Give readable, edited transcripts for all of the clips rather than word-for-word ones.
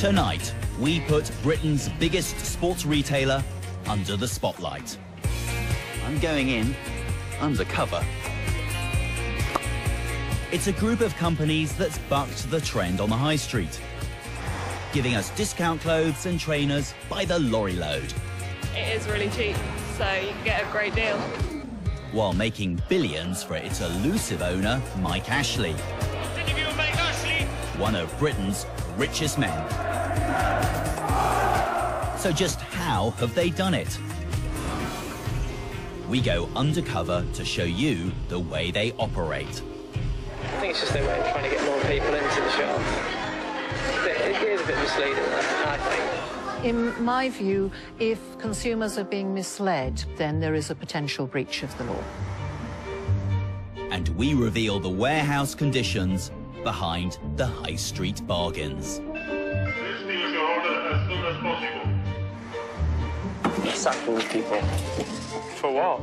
Tonight, we put Britain's biggest sports retailer under the spotlight. I'm going in undercover. It's a group of companies that's bucked the trend on the high street, giving us discount clothes and trainers by the lorry load. It is really cheap, so you can get a great deal. While making billions for its elusive owner, Mike Ashley. One of Britain's richest men. So just how have they done it? We go undercover to show you the way they operate. I think it's just their way of trying to get more people into the shop. It is a bit misleading, I think. In my view, if consumers are being misled, then there is a potential breach of the law. And we reveal the warehouse conditions behind the high street bargains. Please finish your order as soon as possible. Sacking people. For what?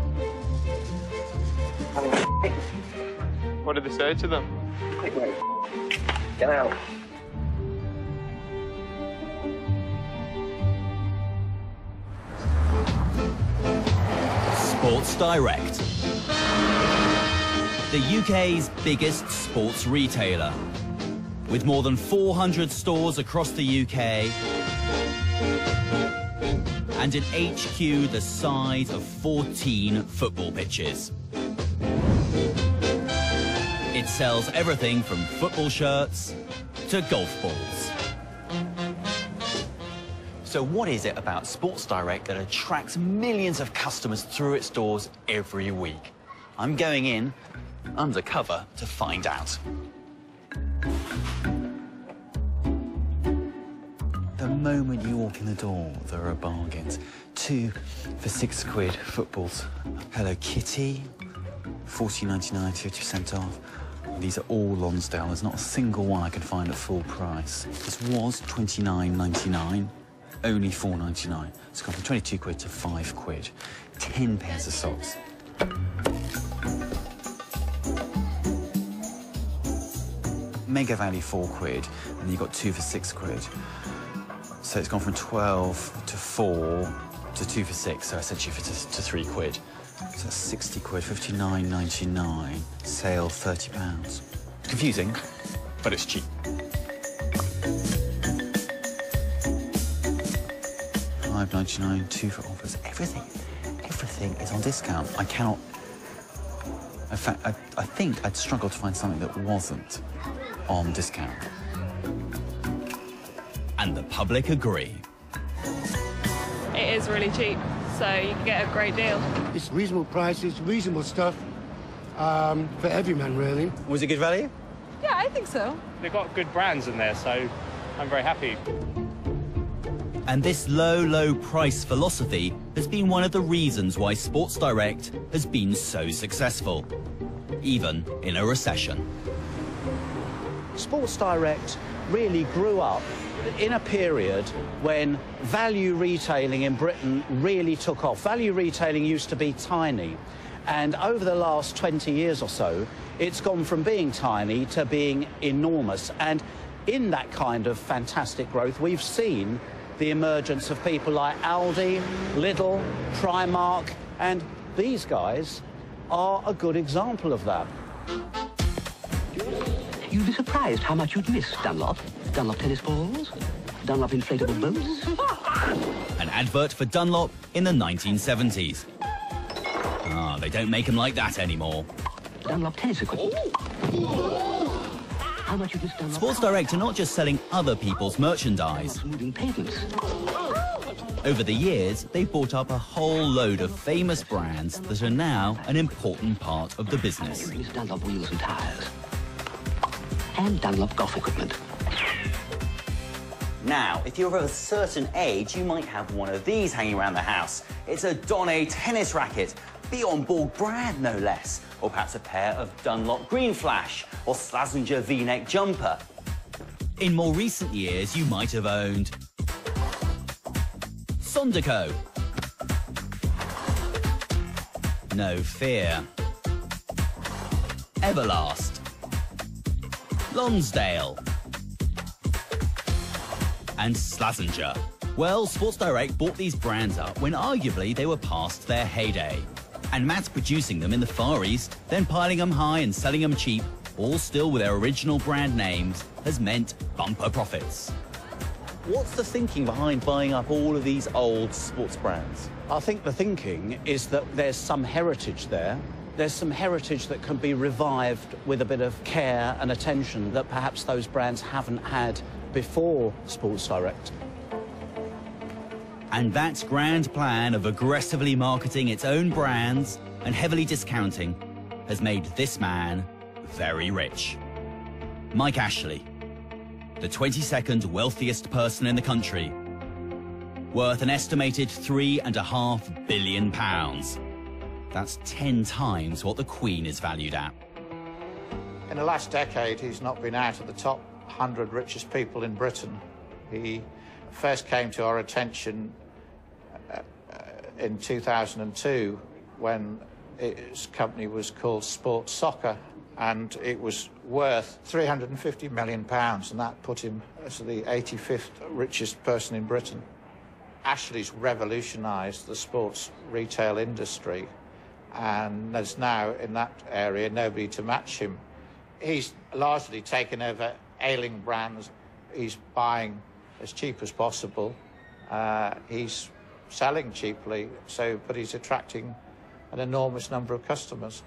What did they say to them? Get out. Sports Direct. The UK's biggest sports retailer. With more than 400 stores across the UK and an HQ the size of 14 football pitches. It sells everything from football shirts to golf balls. So what is it about Sports Direct that attracts millions of customers through its doors every week? I'm going in undercover to find out. The moment you walk in the door, there are bargains. 2 for £6 footballs. Hello Kitty, £14.99, 50% off. These are all Lonsdale. There's not a single one I can find at full price. This was £29.99, only £4.99. It's gone from £22 to £5. 10 pairs of socks. Mega value £4, and you got 2 for £6. So it's gone from 12 to 4 to 2 for 6, so essentially to £3. So that's £60, £59.99. Sale £30. Confusing, but it's cheap. £5.99, 2 for offers. Everything is on discount. I cannot. In fact, I think I'd struggle to find something that wasn't on discount. And the public agree. It is really cheap, so you can get a great deal. It's reasonable prices, reasonable stuff for everyman, really. Was it good value? Yeah, I think so. They've got good brands in there, so I'm very happy. And this low price philosophy has been one of the reasons why Sports Direct has been so successful, even in a recession. Sports Direct really grew up in a period when value retailing in Britain really took off. Value retailing used to be tiny, and over the last 20 years or so, it's gone from being tiny to being enormous. And in that kind of fantastic growth, we've seen the emergence of people like Aldi, Lidl, Primark, and these guys are a good example of that. You'd be surprised how much you'd miss Dunlop. Dunlop tennis balls, Dunlop inflatable boats. An advert for Dunlop in the 1970s. Ah, they don't make them like that anymore. Dunlop tennis equipment. How much you'd miss Dunlop... Sports Direct are not just selling other people's merchandise. Moving pavements. Over the years, they've bought up a whole load of famous brands that are now an important part of the business. You'd miss Dunlop wheels and tyres. And Dunlop golf equipment. Now, if you're of a certain age, you might have one of these hanging around the house. It's a Donné tennis racket, Beyond Borg brand no less, or perhaps a pair of Dunlop Green Flash or Slazenger V-neck jumper. In more recent years, you might have owned Sondico, No Fear, Everlast, Lonsdale, and Slazenger. Well, Sports Direct bought these brands up when arguably they were past their heyday. And mass producing them in the Far East, then piling them high and selling them cheap, all still with their original brand names, has meant bumper profits. What's the thinking behind buying up all of these old sports brands? I think the thinking is that there's some heritage there. There's some heritage that can be revived with a bit of care and attention that perhaps those brands haven't had before Sports Direct. And that grand plan of aggressively marketing its own brands and heavily discounting has made this man very rich. Mike Ashley, the 22nd wealthiest person in the country, worth an estimated £3.5 billion. That's 10 times what the Queen is valued at. In the last decade, he's not been out of the top 100 richest people in Britain. He first came to our attention in 2002 when his company was called Sports Soccer, and it was worth £350 million, and that put him as the 85th richest person in Britain. Ashley's revolutionised the sports retail industry, and there's now in that area nobody to match him. He's largely taken over ailing brands. He's buying as cheap as possible. He's selling cheaply, but he's attracting an enormous number of customers.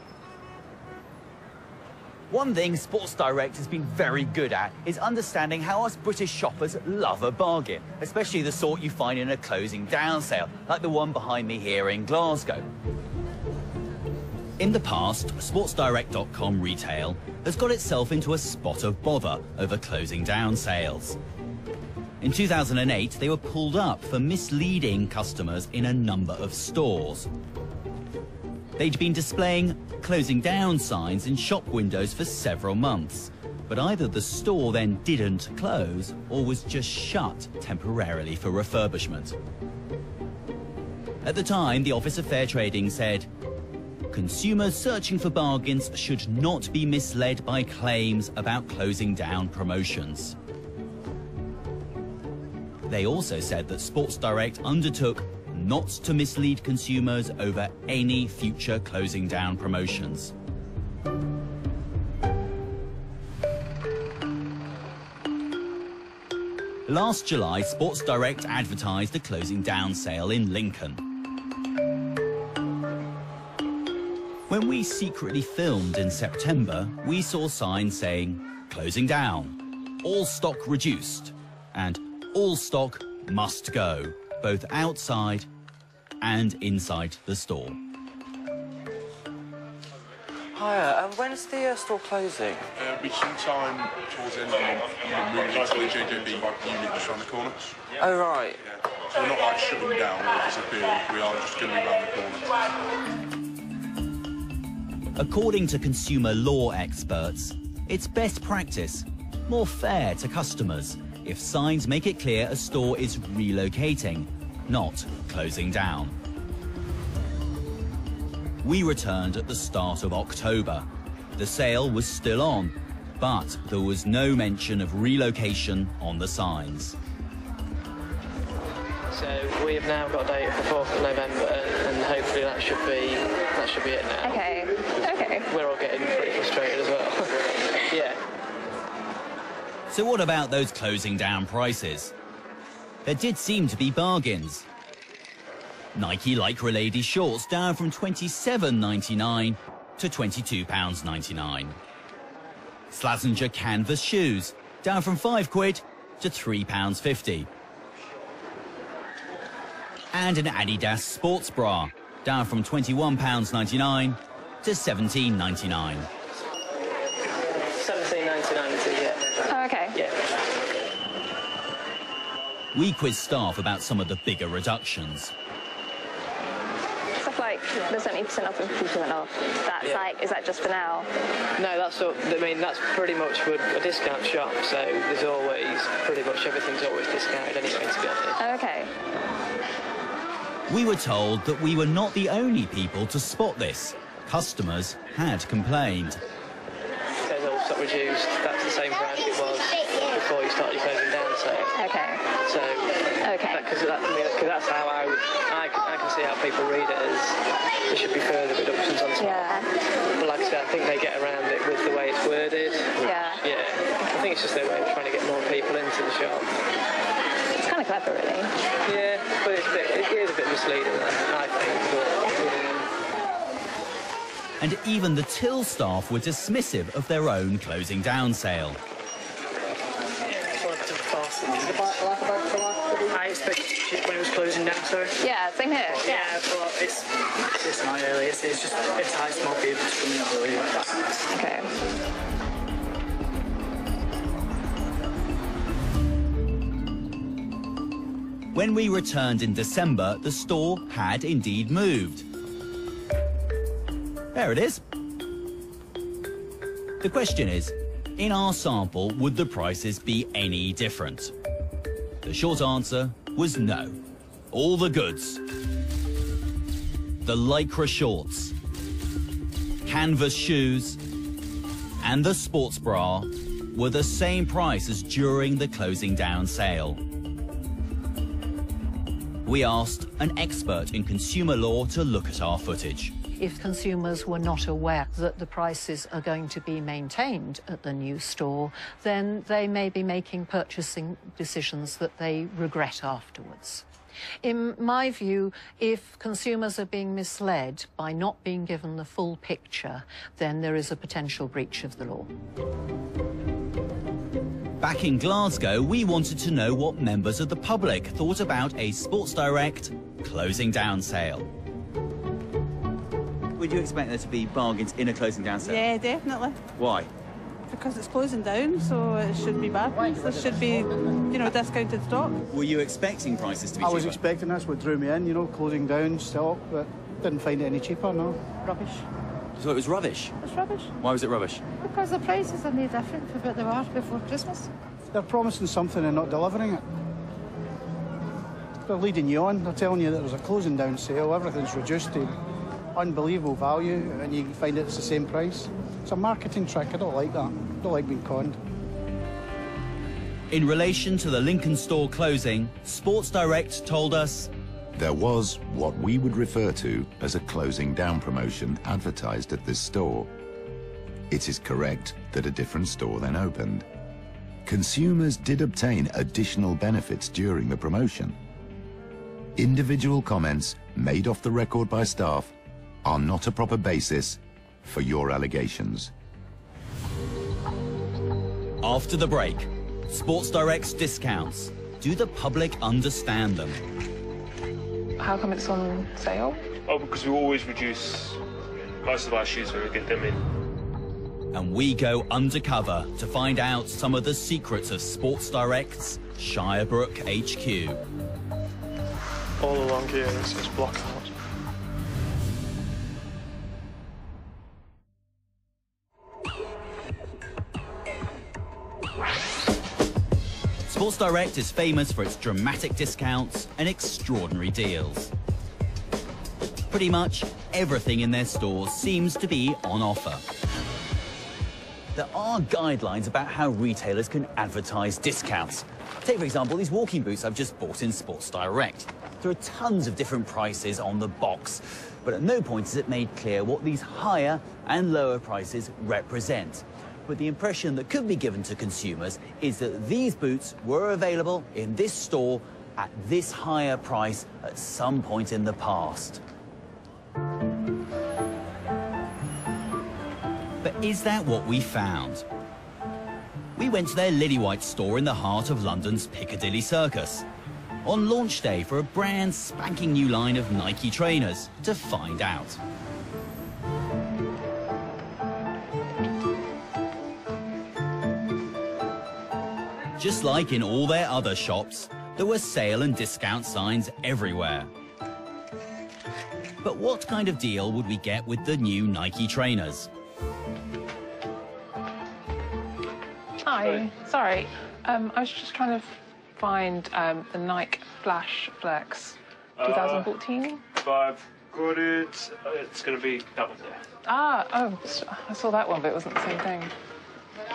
One thing Sports Direct has been very good at is understanding how us British shoppers love a bargain, especially the sort you find in a closing down sale, like the one behind me here in Glasgow. In the past, SportsDirect.com retail has got itself into a spot of bother over closing down sales. In 2008, they were pulled up for misleading customers in a number of stores. They'd been displaying closing down signs in shop windows for several months, but either the store then didn't close or was just shut temporarily for refurbishment. At the time, the Office of Fair Trading said, consumers searching for bargains should not be misled by claims about closing down promotions. They also said that Sports Direct undertook not to mislead consumers over any future closing down promotions. Last July, Sports Direct advertised a closing down sale in Lincoln. When we secretly filmed in September, we saw signs saying, closing down, all stock reduced, and all stock must go, both outside and inside the store. Hiya, when is the store closing? It'll be sometime towards the end of the month. We're moving into the JJB unit just around the corner. Oh, right. Yeah. So we're not like shutting down or disappearing, we are just going to be around the corner. According to consumer law experts, it's best practice, more fair to customers, if signs make it clear a store is relocating, not closing down. We returned at the start of October. The sale was still on, but there was no mention of relocation on the signs. So we have now got a date for 4th of November, and hopefully that should be it now. Okay. Okay. We're all getting pretty frustrated as well. Yeah. So what about those closing down prices? There did seem to be bargains. Nike Lycra ladies shorts down from £27.99 to £22.99. Slazenger canvas shoes down from £5 to £3.50. And an Adidas sports bra down from £21.99 to £17.99. £17.99, yeah. Oh, okay. Yeah. We quizzed staff about some of the bigger reductions. Stuff like the 70% off and 50% off. That's like, is that just for now? No, that's pretty much for a discount shop, so there's always, pretty much everything's always discounted anyway, to be honest. Oh, okay. We were told that we were not the only people to spot this. Customers had complained. There's all stock reduced, that's the same price it was before you started your closing down sale. Okay. So, because that's how I can see how people read it as there should be further reductions on stock. Yeah. But like I said, I think they get around it with the way it's worded. Yeah. Yeah. I think it's just their way of trying to get more people into the shop. It's kind of clever, really. Yeah, but it is a bit misleading, I think. But, And even the till staff were dismissive of their own closing down sale. I expected it cheap when it was closing down, sorry. Yeah, same here. Yeah, but it's not early. It's just high small people just coming up early like that. Okay. When we returned in December, the store had indeed moved. There it is. The question is, in our sample, would the prices be any different? The short answer was no. All the goods, the lycra shorts, canvas shoes, and the sports bra were the same price as during the closing down sale. We asked an expert in consumer law to look at our footage. If consumers were not aware that the prices are going to be maintained at the new store, then they may be making purchasing decisions that they regret afterwards. In my view, if consumers are being misled by not being given the full picture, then there is a potential breach of the law. Back in Glasgow, we wanted to know what members of the public thought about a Sports Direct closing down sale. Would you expect there to be bargains in a closing down sale? Yeah, definitely. Why? Because it's closing down, so it should be bargains. There should be, discounted stock. Were you expecting prices to be cheaper? I was expecting that's what drew me in, closing down stock, but didn't find it any cheaper, no. Rubbish. You thought it was rubbish? It's rubbish. Why was it rubbish? Because the prices are no different to what they were before Christmas. They're promising something and not delivering it. They're leading you on. They're telling you that there's a closing down sale, everything's reduced to unbelievable value, and you find it's the same price. It's a marketing trick. I don't like that. I don't like being conned. In relation to the Lincoln store closing, Sports Direct told us there was what we would refer to as a closing down promotion advertised at this store. It is correct that a different store then opened. Consumers did obtain additional benefits during the promotion. Individual comments made off the record by staff are not a proper basis for your allegations. After the break, Sports Direct's discounts. Do the public understand them? How come it's on sale? Oh, because we always reduce most of our shoes when we get them in. And we go undercover to find out some of the secrets of Sports Direct's Shirebrook HQ. All along here, this is block out. Sports Direct is famous for its dramatic discounts and extraordinary deals. Pretty much everything in their stores seems to be on offer. There are guidelines about how retailers can advertise discounts. Take, for example, these walking boots I've just bought in Sports Direct. There are tons of different prices on the box, but at no point is it made clear what these higher and lower prices represent. But the impression that could be given to consumers is that these boots were available in this store at this higher price at some point in the past. But is that what we found? We went to their Lillywhite store in the heart of London's Piccadilly Circus on launch day for a brand spanking new line of Nike trainers to find out. Just like in all their other shops, there were sale and discount signs everywhere. But what kind of deal would we get with the new Nike trainers? Hi, sorry. I was just trying to find the Nike Flash Flex 2014. I've got it. It's going to be that one there. I saw that one, but it wasn't the same thing.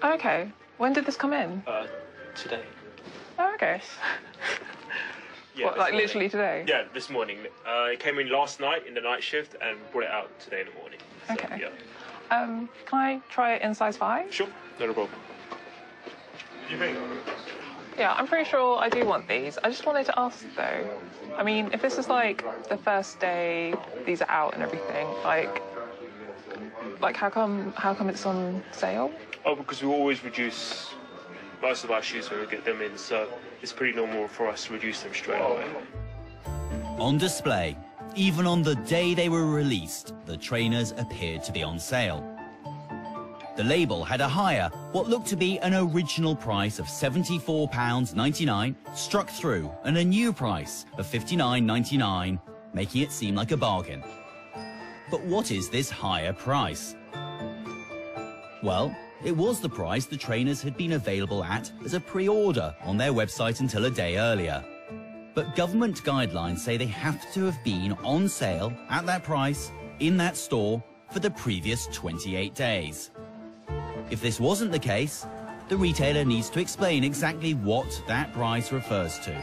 Okay. When did this come in? Today. Oh, okay. Yeah, What, like literally today? Yeah, this morning. It came in last night in the night shift and brought it out today in the morning. So, Okay. Yeah. Can I try it in size 5? Sure, not a problem. You think? Yeah, I'm pretty sure I do want these. I just wanted to ask though. I mean, if this is like the first day these are out and everything, like how come it's on sale? Oh, because we always reduce most of our shoes when we get them in, so it's pretty normal for us to reduce them straight away. On display, even on the day they were released, the trainers appeared to be on sale. The label had a higher, what looked to be an original price of £74.99, struck through, and a new price of £59.99, making it seem like a bargain. But what is this higher price? Well, it was the price the trainers had been available at as a pre-order on their website until a day earlier. But government guidelines say they have to have been on sale at that price in that store for the previous 28 days. If this wasn't the case, the retailer needs to explain exactly what that price refers to.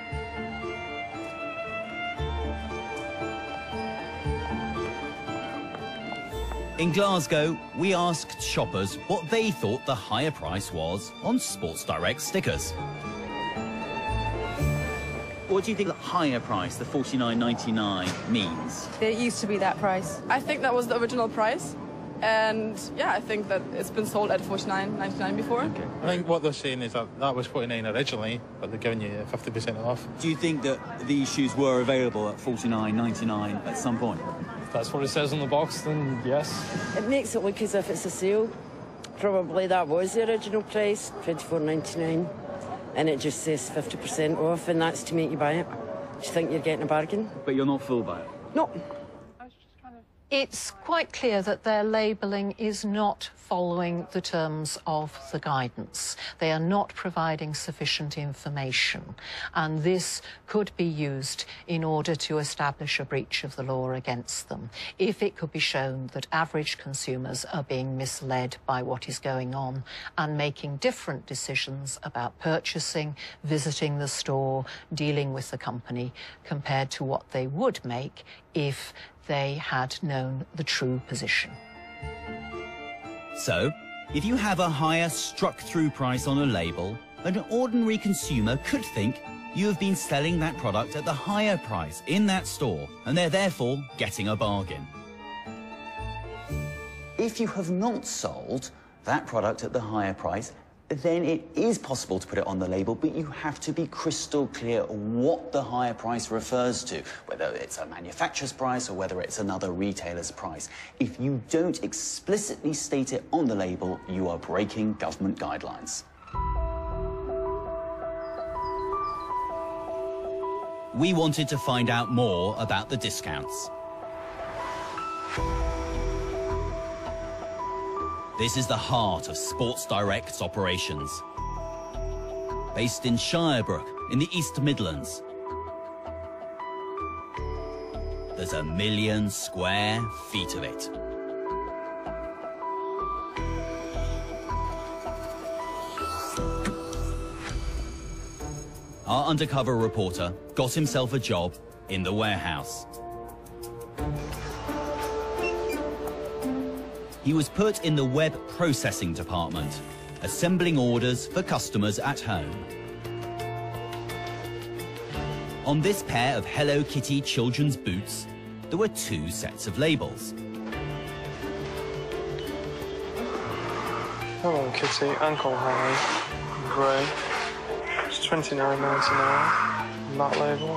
In Glasgow, we asked shoppers what they thought the higher price was on Sports Direct stickers. What do you think the higher price, the £49.99, means? It used to be that price. I think that was the original price. And yeah, I think that it's been sold at £49.99 before. Okay. I think what they're saying is that that was £49 originally, but they're giving you 50% off. Do you think that these shoes were available at £49.99 at some point? If that's what it says on the box, then yes. It makes it look as if it's a sale. Probably that was the original price, £24.99, and it just says 50% off, and that's to make you buy it. Do you think you're getting a bargain? But you're not fooled by it? No. It's quite clear that their labelling is not following the terms of the guidance. They are not providing sufficient information, and this could be used in order to establish a breach of the law against them if it could be shown that average consumers are being misled by what is going on and making different decisions about purchasing, visiting the store, dealing with the company, compared to what they would make if they had known the true position. So, if you have a higher struck-through price on a label, an ordinary consumer could think you have been selling that product at the higher price in that store, and they're therefore getting a bargain. If you have not sold that product at the higher price, then it is possible to put it on the label, but you have to be crystal clear what the higher price refers to, whether it's a manufacturer's price or whether it's another retailer's price. If you don't explicitly state it on the label, you are breaking government guidelines. We wanted to find out more about the discounts. This is the heart of Sports Direct's operations. Based in Shirebrook, in the East Midlands. There's 1 million square feet of it. Our undercover reporter got himself a job in the warehouse. He was put in the web processing department, assembling orders for customers at home. On this pair of Hello Kitty children's boots, there were 2 sets of labels. Hello Kitty, ankle high, grey. It's $29.99. That label.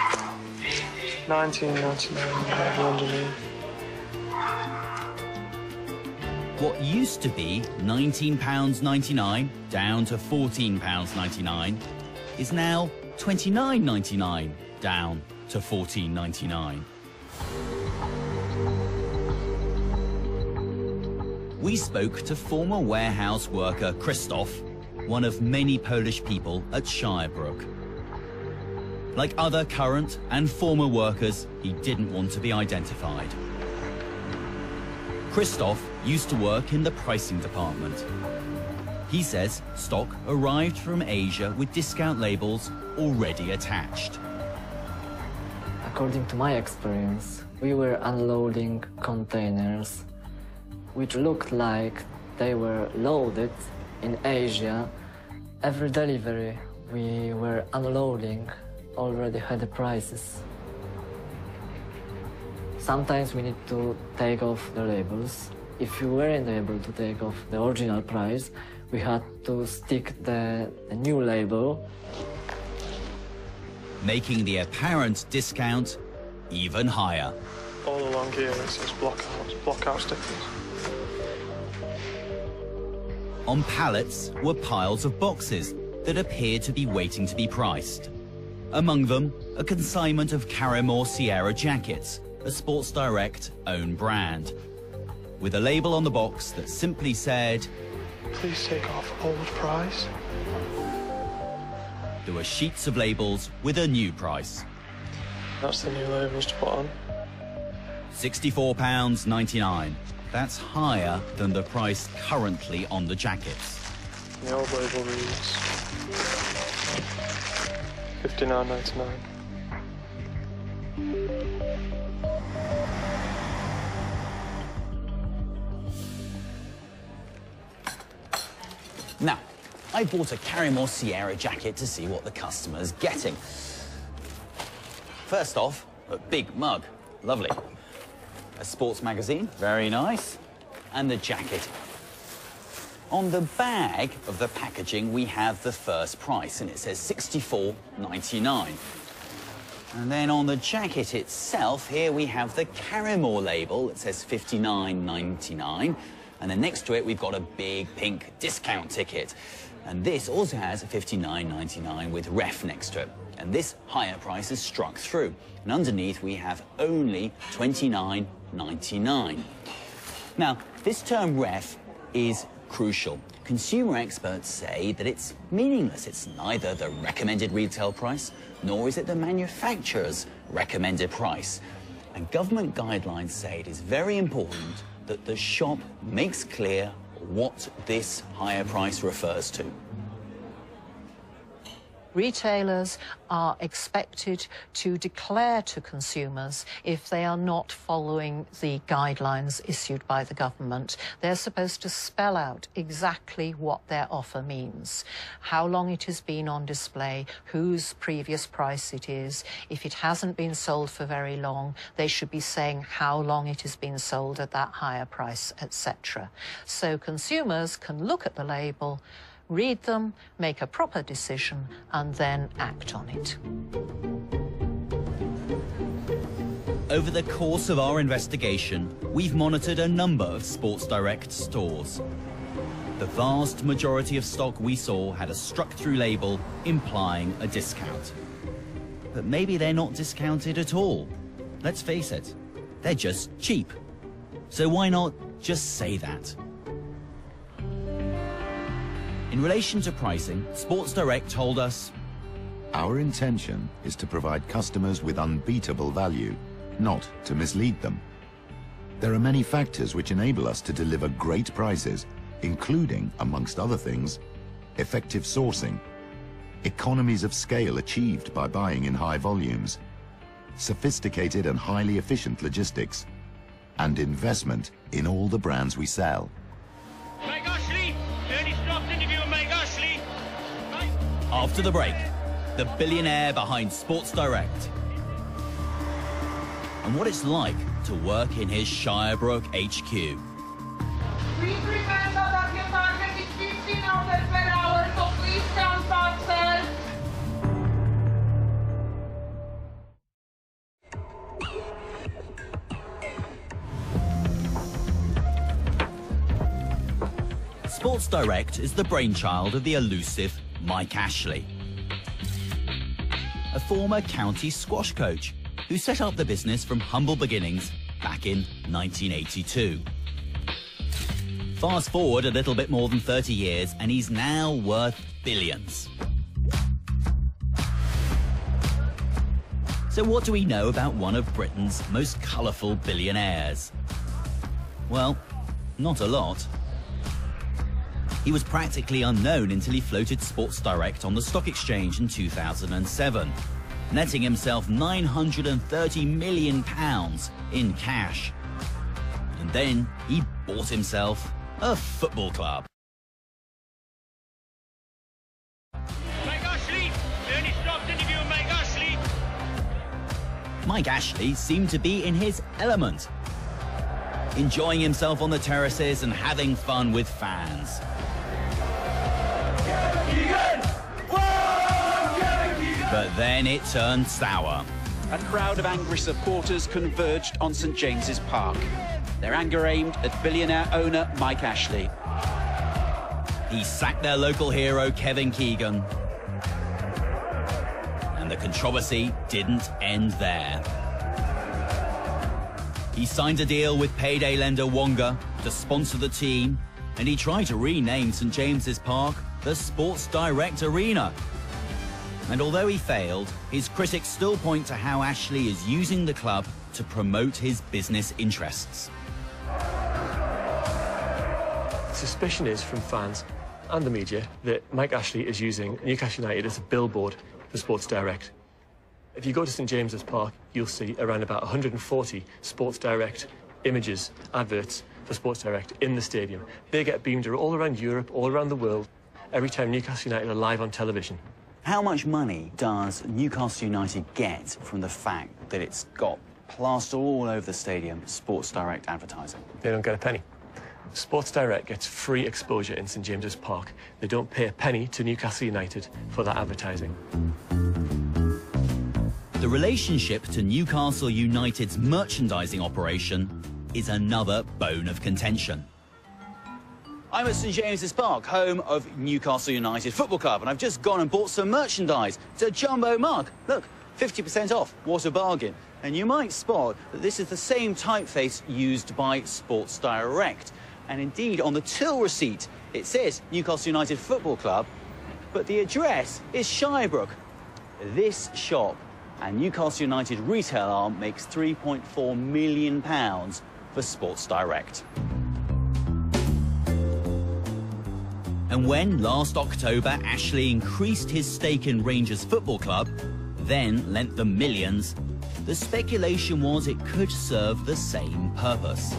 $19.99 label underneath. What used to be £19.99 down to £14.99 is now £29.99 down to £14.99. We spoke to former warehouse worker Krzysztof, one of many Polish people at Shirebrook. Like other current and former workers, he didn't want to be identified. Krzysztof used to work in the pricing department. He says stock arrived from Asia with discount labels already attached. According to my experience, we were unloading containers which looked like they were loaded in Asia. Every delivery we were unloading already had the prices. Sometimes we need to take off the labels. If we weren't able to take off the original price, we had to stick the new label, making the apparent discount even higher. All along here it says blockout stickers. On pallets were piles of boxes that appeared to be waiting to be priced. Among them, a consignment of Carrymore Sierra jackets, a Sports Direct own brand, with a label on the box that simply said, "Please take off old price." There were sheets of labels with a new price. That's the new labels to put on. £64.99. That's higher than the price currently on the jackets. The old label reads £59.99. Now, I bought a Carrymore Sierra jacket to see what the customer's getting. First off, a big mug, lovely. A sports magazine, very nice. And the jacket. On the bag of the packaging, we have the first price, and it says £64.99. And then on the jacket itself, here we have the Carrymore label. It says £59.99. And then next to it, we've got a big pink discount ticket. And this also has £59.99 with ref next to it. And this higher price is struck through. And underneath, we have only £29.99. Now, this term ref is crucial. Consumer experts say that it's meaningless. It's neither the recommended retail price, nor is it the manufacturer's recommended price. And government guidelines say it is very important that the shop makes clear what this higher price refers to. Retailers are expected to declare to consumers if they are not following the guidelines issued by the government. They're supposed to spell out exactly what their offer means, how long it has been on display, whose previous price it is. If it hasn't been sold for very long, they should be saying how long it has been sold at that higher price, etc. So consumers can look at the label, read them, make a proper decision, and then act on it. Over the course of our investigation, we've monitored a number of Sports Direct stores. The vast majority of stock we saw had a struck-through label implying a discount. But maybe they're not discounted at all. Let's face it, they're just cheap. So why not just say that? In relation to pricing, Sports Direct told us, "Our intention is to provide customers with unbeatable value, not to mislead them. There are many factors which enable us to deliver great prices, including, amongst other things, effective sourcing, economies of scale achieved by buying in high volumes, sophisticated and highly efficient logistics, and investment in all the brands we sell." After the break, the billionaire behind Sports Direct, and what it's like to work in his Shirebrook HQ. Please remember that your target is 15 orders per hour, so please count parcels. Sports Direct is the brainchild of the elusive Mike Ashley, a former county squash coach who set up the business from humble beginnings back in 1982. Fast forward a little bit more than 30 years and he's now worth billions. So what do we know about one of Britain's most colourful billionaires? Well, not a lot. He He was practically unknown until he floated Sports Direct on the stock exchange in 2007, netting himself £930 million in cash. And then he bought himself a football club. Mike Ashley seemed to be in his element, enjoying himself on the terraces and having fun with fans. But then it turned sour. A crowd of angry supporters converged on St James's Park. Their anger aimed at billionaire owner Mike Ashley. He sacked their local hero Kevin Keegan. And the controversy didn't end there. He signed a deal with payday lender Wonga to sponsor the team, and he tried to rename St James's Park the Sports Direct Arena. And although he failed, his critics still point to how Ashley is using the club to promote his business interests. Suspicion is from fans and the media that Mike Ashley is using Newcastle United as a billboard for Sports Direct. If you go to St James's Park, you'll see around about 140 Sports Direct images, adverts for Sports Direct in the stadium. They get beamed all around Europe, all around the world, every time Newcastle United are live on television. How much money does Newcastle United get from the fact that it's got plastered all over the stadium Sports Direct advertising? They don't get a penny. Sports Direct gets free exposure in St James's Park. They don't pay a penny to Newcastle United for that advertising. The relationship to Newcastle United's merchandising operation is another bone of contention. I'm at St James's Park, home of Newcastle United Football Club, and I've just gone and bought some merchandise. It's a jumbo mug. Look, 50% off. What a bargain. And you might spot that this is the same typeface used by Sports Direct. And indeed, on the till receipt, it says Newcastle United Football Club, but the address is Shirebrook. This shop and Newcastle United retail arm makes £3.4 million for Sports Direct. And when last October Ashley increased his stake in Rangers Football Club, then lent them millions, the speculation was it could serve the same purpose.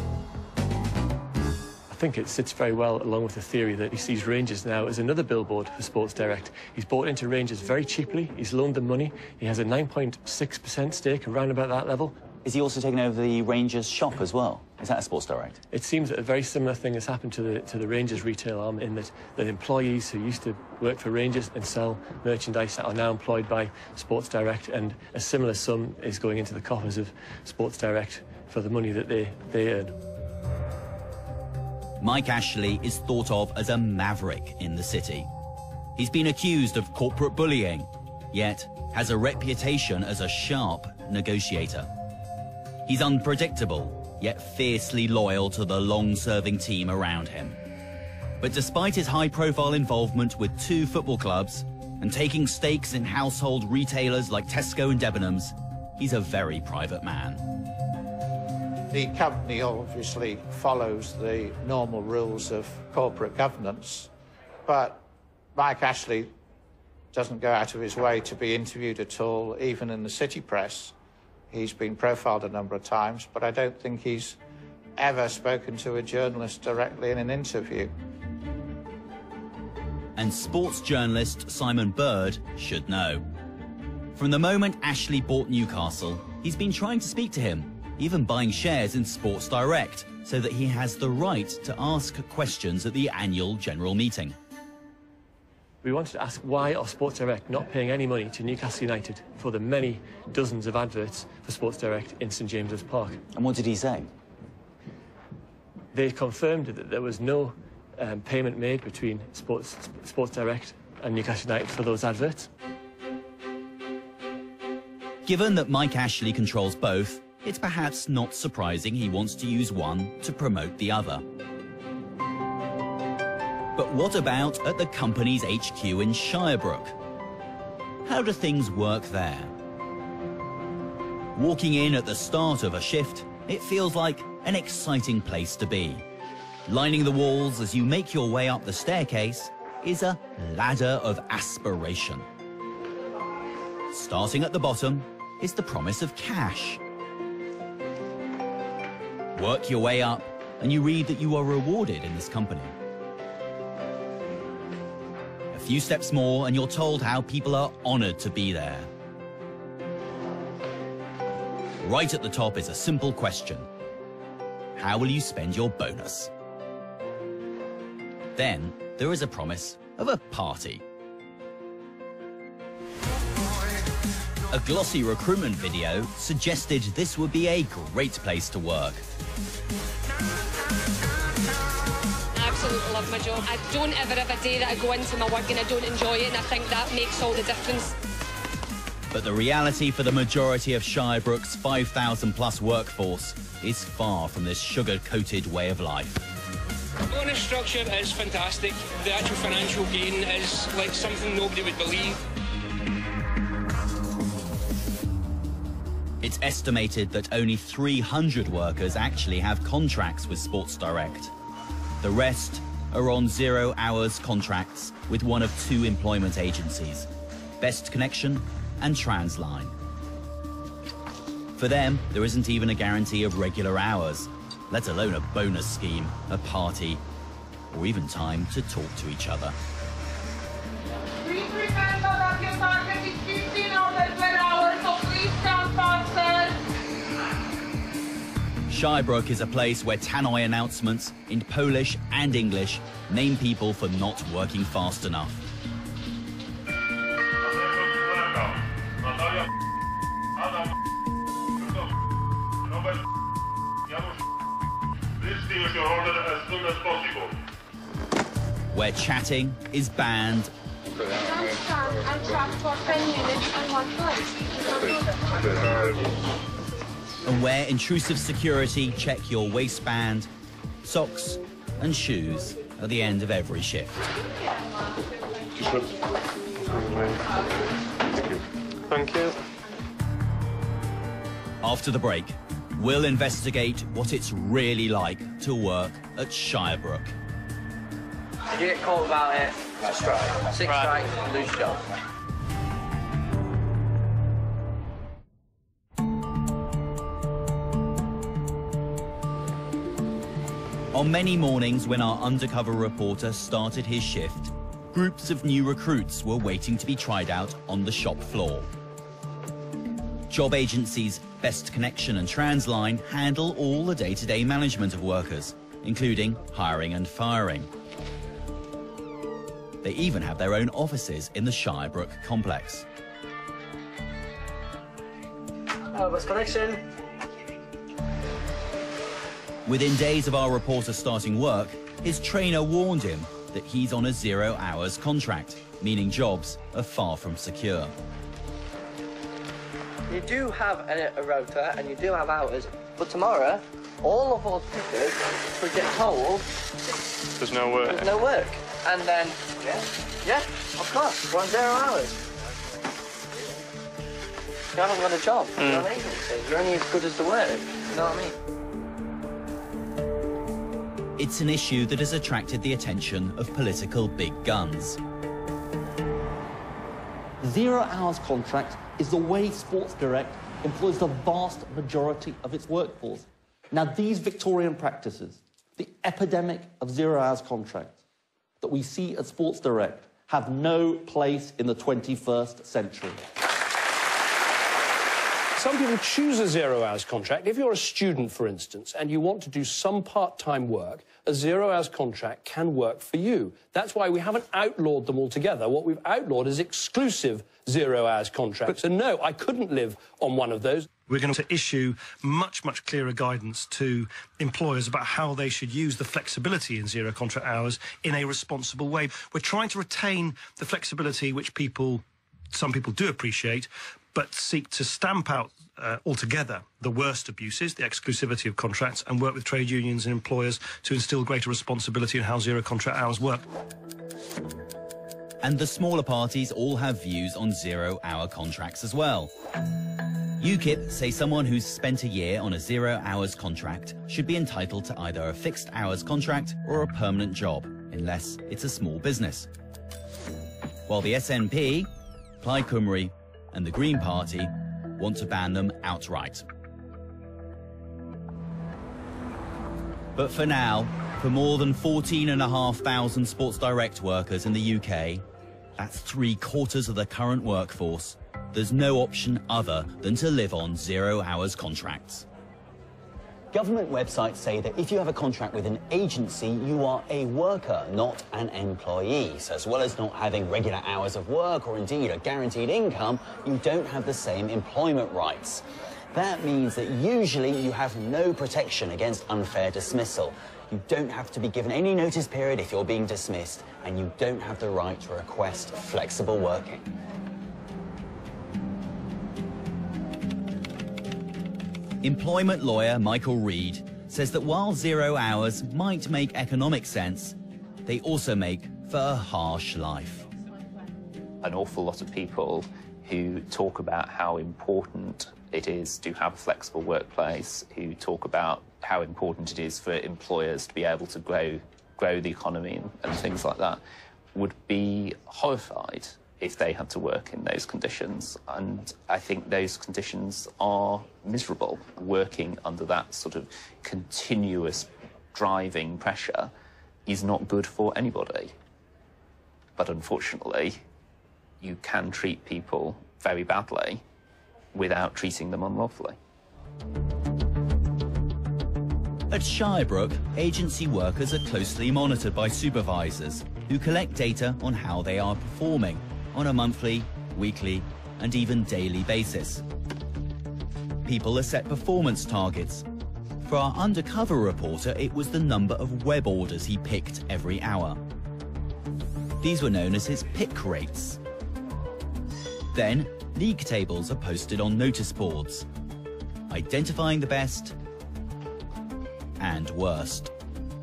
I think it sits very well along with the theory that he sees Rangers now as another billboard for Sports Direct. He's bought into Rangers very cheaply, he's loaned them money, he has a 9.6% stake, around about that level. Is he also taking over the Rangers shop as well? Is that a Sports Direct? It seems that a very similar thing has happened to the Rangers retail arm, in that employees who used to work for Rangers and sell merchandise are now employed by Sports Direct, and a similar sum is going into the coffers of Sports Direct for the money that they earn. Mike Ashley is thought of as a maverick in the city. He's been accused of corporate bullying, yet has a reputation as a sharp negotiator. He's unpredictable, yet fiercely loyal to the long-serving team around him. But despite his high-profile involvement with 2 football clubs and taking stakes in household retailers like Tesco and Debenhams, he's a very private man. The company obviously follows the normal rules of corporate governance, but Mike Ashley doesn't go out of his way to be interviewed at all, even in the city press. He's been profiled a number of times, but I don't think he's ever spoken to a journalist directly in an interview. And sports journalist Simon Bird should know. From the moment Ashley bought Newcastle, he's been trying to speak to him, even buying shares in Sports Direct, so that he has the right to ask questions at the annual general meeting. We wanted to ask, why are Sports Direct not paying any money to Newcastle United for the many dozens of adverts for Sports Direct in St James's Park? And what did he say? They confirmed that there was no payment made between Sports Direct and Newcastle United for those adverts. Given that Mike Ashley controls both, it's perhaps not surprising he wants to use one to promote the other. But what about at the company's HQ in Shirebrook? How do things work there? Walking in at the start of a shift, it feels like an exciting place to be. Lining the walls as you make your way up the staircase is a ladder of aspiration. Starting at the bottom is the promise of cash. Work your way up and you read that you are rewarded in this company. A few steps more and you're told how people are honoured to be there. Right at the top is a simple question. How will you spend your bonus? Then there is a promise of a party. A glossy recruitment video suggested this would be a great place to work. I absolutely love my job. I don't ever have a day that I go into my work and I don't enjoy it, and I think that makes all the difference. But the reality for the majority of Shirebrook's 5,000 plus workforce is far from this sugar-coated way of life. Bonus structure is fantastic. The actual financial gain is like something nobody would believe. It's estimated that only 300 workers actually have contracts with Sports Direct. The rest are on 0 hours contracts with one of 2 employment agencies, Best Connection and Transline. For them, there isn't even a guarantee of regular hours, let alone a bonus scheme, a party, or even time to talk to each other. Please remember that your target is 15 orders per hour, so please stand faster. Shirebrook is a place where tannoy announcements in Polish and English name people for not working fast enough. Where chatting is banned Don't stand and chat for 10 minutes in one place. and where intrusive security check your waistband, socks and shoes at the end of every shift. Thank you. After the break, we'll investigate what it's really like to work at Shirebrook. If you get caught about it, it's a strike. 6 strikes, lose job. On many mornings when our undercover reporter started his shift, groups of new recruits were waiting to be tried out on the shop floor. Job agencies Best Connection and Transline handle all the day-to-day management of workers, including hiring and firing. They even have their own offices in the Shirebrook complex. Best Connection. Within days of our reporter starting work, his trainer warned him that he's on a 0 hours contract, meaning jobs are far from secure. You do have a rota and you do have hours, but tomorrow, all of us pickers would get told There's no work. there's no work. And then, yeah, of course, we're on 0 hours. You haven't got a job, you're an agency, you're only as good as the work, you know what I mean? It's an issue that has attracted the attention of political big guns. 0 hours contract is the way Sports Direct employs the vast majority of its workforce. Now, these Victorian practices, the epidemic of 0 hours contracts that we see at Sports Direct, have no place in the 21st century. Some people choose a 0 hours contract. If you're a student, for instance, and you want to do some part-time work, a 0 hours contract can work for you. That's why we haven't outlawed them altogether. What we've outlawed is exclusive 0 hours contracts. And no, I couldn't live on one of those. We're going to issue much clearer guidance to employers about how they should use the flexibility in zero contract hours in a responsible way. We're trying to retain the flexibility which some people do appreciate, but seek to stamp out altogether the worst abuses, the exclusivity of contracts, and work with trade unions and employers to instil greater responsibility in how zero contract hours work. And the smaller parties all have views on 0 hour contracts as well. UKIP say someone who's spent a year on a 0 hours contract should be entitled to either a fixed hours contract or a permanent job, unless it's a small business. While the SNP, Plaid Cymru and the Green Party want to ban them outright. But for now, for more than 14,500 Sports Direct workers in the UK, that's 3/4 of the current workforce, there's no option other than to live on 0 hours contracts. Government websites say that if you have a contract with an agency, you are a worker, not an employee. So as well as not having regular hours of work or indeed a guaranteed income, you don't have the same employment rights. That means that usually you have no protection against unfair dismissal. You don't have to be given any notice period if you're being dismissed, and you don't have the right to request flexible working. Employment lawyer Michael Reed says that while 0 hours might make economic sense, they also make for a harsh life. An awful lot of people who talk about how important it is to have a flexible workplace, who talk about how important it is for employers to be able to grow the economy and things like that, would be horrified if they had to work in those conditions. And I think those conditions are miserable. Working under that sort of continuous driving pressure is not good for anybody. But unfortunately, you can treat people very badly without treating them unlawfully. At Shirebrook, agency workers are closely monitored by supervisors who collect data on how they are performing on a monthly, weekly, and even daily basis. People are set performance targets. For our undercover reporter, it was the number of web orders he picked every hour. These were known as his pick rates. Then, league tables are posted on notice boards, identifying the best and worst.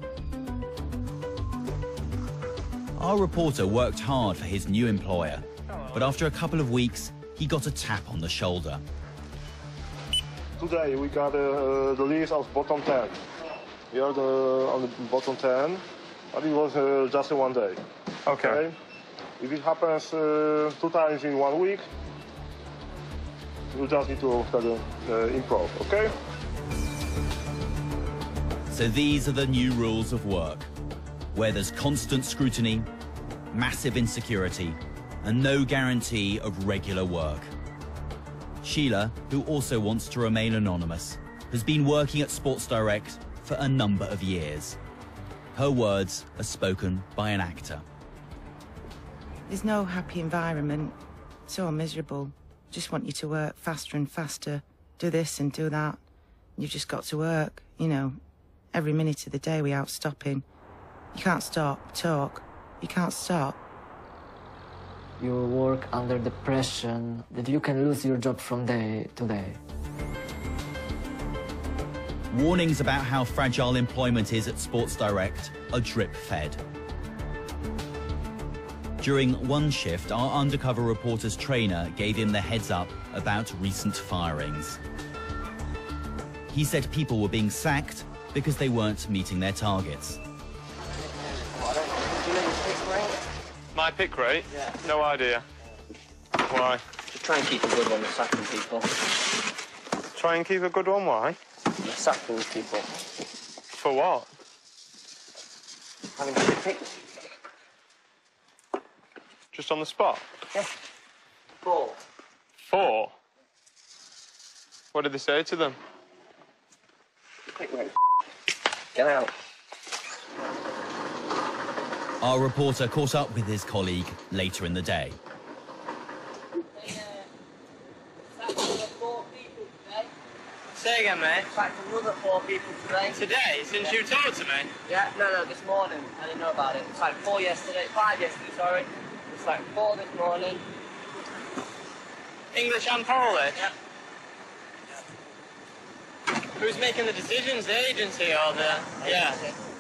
Our reporter worked hard for his new employer, but after a couple of weeks, he got a tap on the shoulder. Today we got the list of bottom 10. We are on the bottom 10, but it was just 1 day. Okay. If it happens 2 times in 1 week, you just need to improve, okay? So these are the new rules of work, where there's constant scrutiny, massive insecurity, and no guarantee of regular work. Sheila, who also wants to remain anonymous, has been working at Sports Direct for a number of years. Her words are spoken by an actor. There's no happy environment. It's all miserable. Just want you to work faster and faster, do this and do that. You've just got to work, you know, every minute of the day without stopping. You can't stop, talk. You can't stop. You work under the pressure that you can lose your job from day to day. Warnings about how fragile employment is at Sports Direct are drip-fed. During one shift, our undercover reporter's trainer gave him the heads-up about recent firings. He said people were being sacked because they weren't meeting their targets. My pick rate? Yeah. No idea. Why? Just try and keep a good one with sacking people. Try and keep a good one, why? Sacking people. For what? Having to pick. Just on the spot? Yeah. 4. 4? What did they say to them? Pick rate. Get out. Our reporter caught up with his colleague later in the day. Say again, mate. In fact, another 4 people today. Today? Since you told to me? Yeah, no, this morning. I didn't know about it. It's like 4 yesterday, 5 yesterday, sorry. It's like 4 this morning. English and Polish? Yeah. Who's making the decisions? The agency or the... Yeah.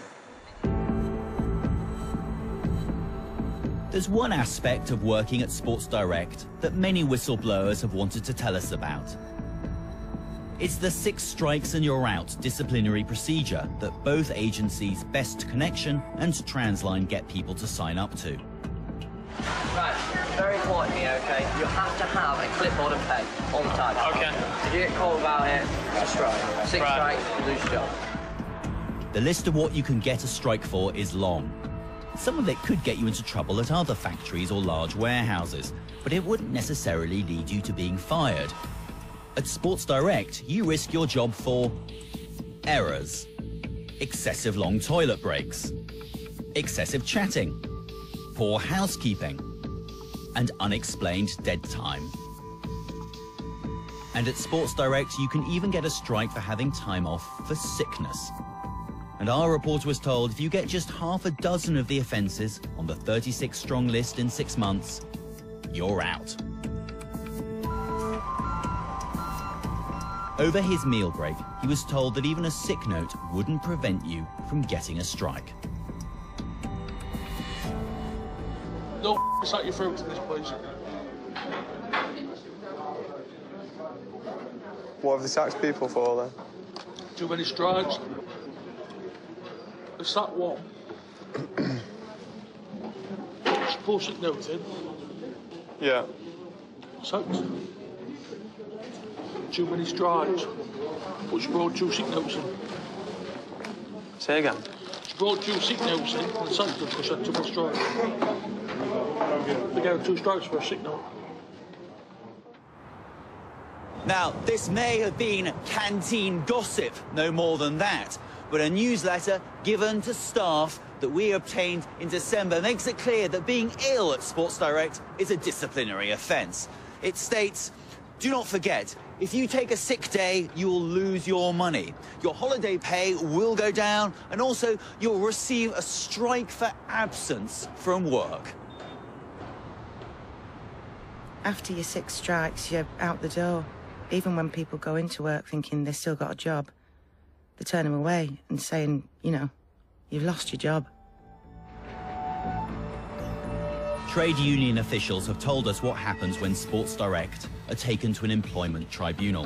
There's one aspect of working at Sports Direct that many whistleblowers have wanted to tell us about. It's the 6 strikes and you're out disciplinary procedure that both agencies Best Connection and Transline get people to sign up to. Right, very important here, okay? You have to have a clipboard and pen all the time. Okay. If you get caught without it, it's a strike. 6 strikes, you lose your job. The list of what you can get a strike for is long. Some of it could get you into trouble at other factories or large warehouses, but it wouldn't necessarily lead you to being fired. At Sports Direct, you risk your job for errors, excessive long toilet breaks, excessive chatting, poor housekeeping, and unexplained dead time. And at Sports Direct, you can even get a strike for having time off for sickness. And our reporter was told if you get just half a dozen of the offences on the 36-strong list in 6 months, you're out. Over his meal break, he was told that even a sick note wouldn't prevent you from getting a strike. Don't at your throat to this place. What have they sacked people for then? Too many strikes. It's that one. Suppose it noted. Yeah. Sacked. Too many strikes. But she brought 2 sick notes in. Say again. She brought 2 sick notes in and sacked them because she had too many strikes. They gave her 2 strikes for a sick note. Now, this may have been canteen gossip, no more than that, but a newsletter given to staff that we obtained in December makes it clear that being ill at Sports Direct is a disciplinary offence. It states, do not forget, if you take a sick day, you will lose your money. Your holiday pay will go down, and also you'll receive a strike for absence from work. After your 6 strikes, you're out the door. Even when people go into work thinking they've still got a job, they turn them away and saying, you know, you've lost your job. Trade union officials have told us what happens when Sports Direct are taken to an employment tribunal.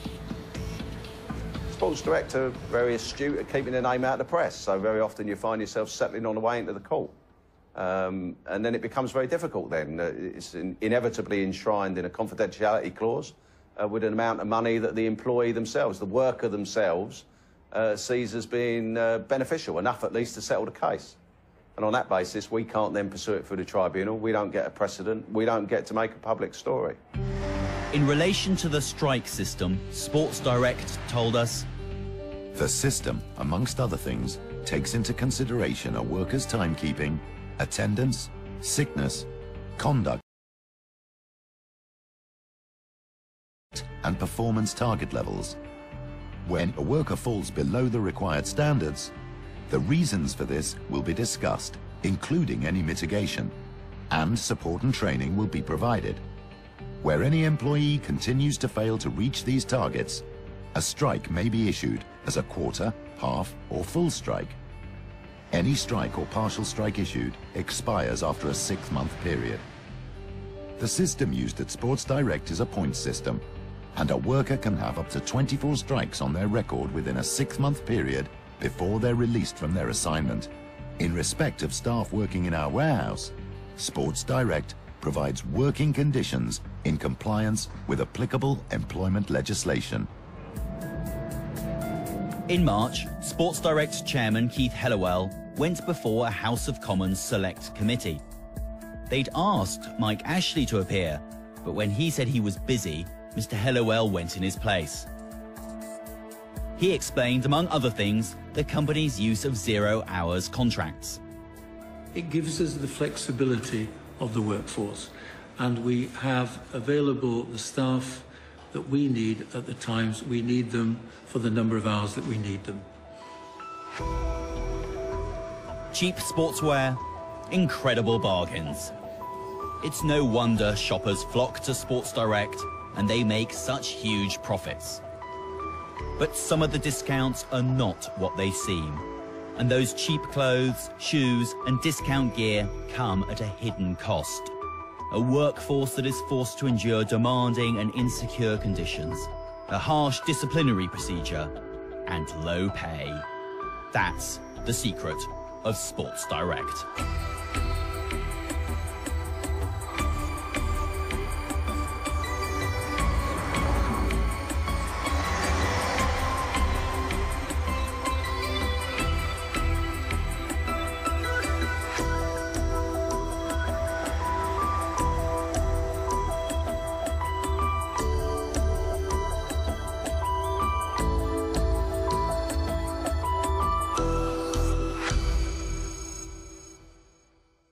Sports Direct are very astute at keeping their name out of the press, so very often you find yourself settling on the way into the court. And then it becomes very difficult then. It's inevitably enshrined in a confidentiality clause with an amount of money that the employee themselves, the worker themselves, sees as being beneficial, enough at least to settle the case. And on that basis, we can't then pursue it through the tribunal. We don't get a precedent. We don't get to make a public story. In relation to the strike system, Sports Direct told us, the system, amongst other things, takes into consideration a worker's timekeeping, attendance, sickness, conduct, and performance target levels. When a worker falls below the required standards, the reasons for this will be discussed, including any mitigation, and support and training will be provided. Where any employee continues to fail to reach these targets, a strike may be issued as a quarter, half, or full strike. Any strike or partial strike issued expires after a 6-month period. The system used at Sports Direct is a points system, and a worker can have up to 24 strikes on their record within a 6-month period before they're released from their assignment. In respect of staff working in our warehouse, Sports Direct provides working conditions in compliance with applicable employment legislation. In March, Sports Direct chairman Keith Hellawell went before a House of Commons Select Committee. They'd asked Mike Ashley to appear, but when he said he was busy, Mr. Hellawell went in his place. He explained, among other things, the company's use of 0-hours contracts. It gives us the flexibility of the workforce, and we have available the staff that we need at the times we need them for the number of hours that we need them. Cheap sportswear, incredible bargains. It's no wonder shoppers flock to Sports Direct, and they make such huge profits. But some of the discounts are not what they seem. And those cheap clothes, shoes, and discount gear come at a hidden cost. A workforce that is forced to endure demanding and insecure conditions. a harsh disciplinary procedure, and low pay. That's the secret of Sports Direct.